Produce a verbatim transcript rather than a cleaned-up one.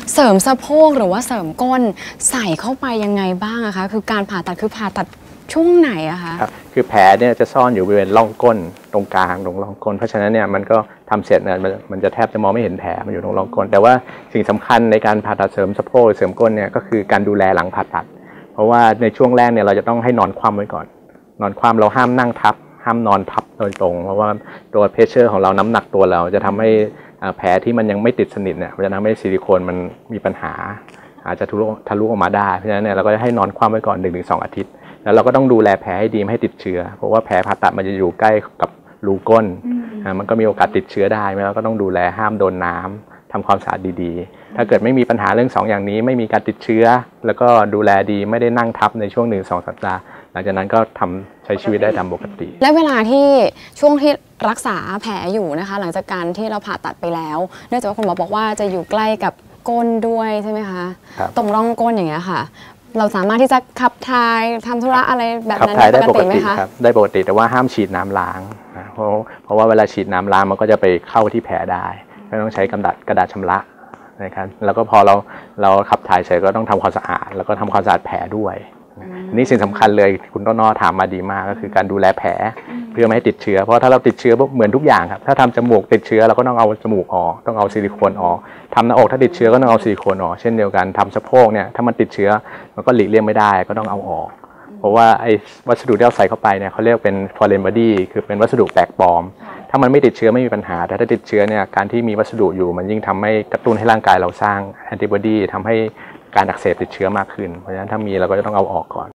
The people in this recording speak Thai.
เสริมสะโพกหรือว่าเสริมก้นใส่เข้าไปยังไงบ้างอะคะคือการผ่าตัดคือผ่าตัดช่วงไหนอะคะครับคือแผลเนี่ยจะซ่อนอยู่บริเวณร่องก้นตรงกลางตรงร่องก้นเพราะฉะนั้นเนี่ยมันก็ทำเสร็จเนี่ยมันจะแทบจะมองไม่เห็นแผลมันอยู่ตรงร่องก้นแต่ว่าสิ่งสำคัญในการผ่าตัดเสริมสะโพกเสริมก้นเนี่ยก็คือการดูแลหลังผ่าตัดเพราะว่าในช่วงแรกเนี่ยเราจะต้องให้นอนคว่ำไว้ก่อนนอนคว่ำเราห้ามนั่งทับห้ามนอนพับโดยตรงเพราะว่าตัวเพรสเชอร์ของเราน้ำหนักตัวเราจะทำให้แผลที่มันยังไม่ติดสนิทเนี่ยมันจะทำให้ซิลิโคนมันมีปัญหาอาจจะทะลุทะลุออกมาได้เพราะฉะนั้นเนี่ยเราก็จะให้นอนคว่ำไว้ก่อน หนึ่งถึงสอง อาทิตย์แล้วเราก็ต้องดูแลแผลให้ดีไม่ให้ติดเชื้อเพราะว่าแผลผ่าตัดมันจะอยู่ใกล้กับรูก้นมันก็มีโอกาสติดเชื้อได้แล้วก็ต้องดูแลห้ามโดนน้ำทำความสะอาดดีๆถ้าเกิดไม่มีปัญหาเรื่องสองอย่างนี้ไม่มีการติดเชื้อแล้วก็ดูแลดีไม่ได้นั่งทับในช่วงหนึ่งสองสัปดาห์หลังจากนั้นก็ทำใช้ชีวิตได้ตามปกติและเวลาที่ช่วงที่รักษาแผลอยู่นะคะหลังจากการที่เราผ่าตัดไปแล้วเนื่องจากว่าคุณหมอบอกว่าจะอยู่ใกล้กับก้นด้วยใช่ไหมคะตรงร่องก้นอย่างเงี้ยค่ะเราสามารถที่จะขับถ่ายทำธุระอะไรแบบนั้นได้ปกติไหมคะได้ปกติแต่ว่าห้ามฉีดน้ำล้างนะเพราะเพราะว่าเวลาฉีดน้ำล้างมันก็จะไปเข้าที่แผลได้ก็ต้องใช้กระดาษกระดาษชำระนะครับแล้วก็พอเราเราขับถ่ายเสร็จก็ต้องทำความสะอาดแล้วก็ทำความสะอาดแผลด้วยนี่สิ่งสำคัญเลยคุณต้นอ้อถามมาดีมากก็คือการดูแลแผลเพื่อไม่ให้ติดเชื้อเพราะถ้าเราติดเชื้อเหมือนทุกอย่างครับถ้าทำจมูกติดเชื้อเราก็ต้องเอาจมูกออกต้องเอาซิลิโคนออกทำหน้าอกถ้าติดเชื้อก็ต้องเอาซิลิโคนออกเช่นเดียวกันทำสะโพกเนี่ยถ้ามันติดเชื้อมันก็หลีกเลี่ยงไม่ได้ก็ต้องเอาออกเพราะว่าไอ้วัสดุที่เราใส่เข้าไปเนี่ยเขาเรียกเป็น foreign body คือเป็นวัสดุแปลกปลอมถ้ามันไม่ติดเชื้อไม่มีปัญหาแต่ถ้าติดเชื้อเนี่ยการที่มีวัสดุอยู่มันยิ่งทำให้กระตุ้นให้ร่างกายเราสร้างแอนติบอดีทำให้การอักเสบติดเชื้อมากขึ้นเพราะฉะนั้นถ้ามีเราก็จะต้องเอาออกก่อน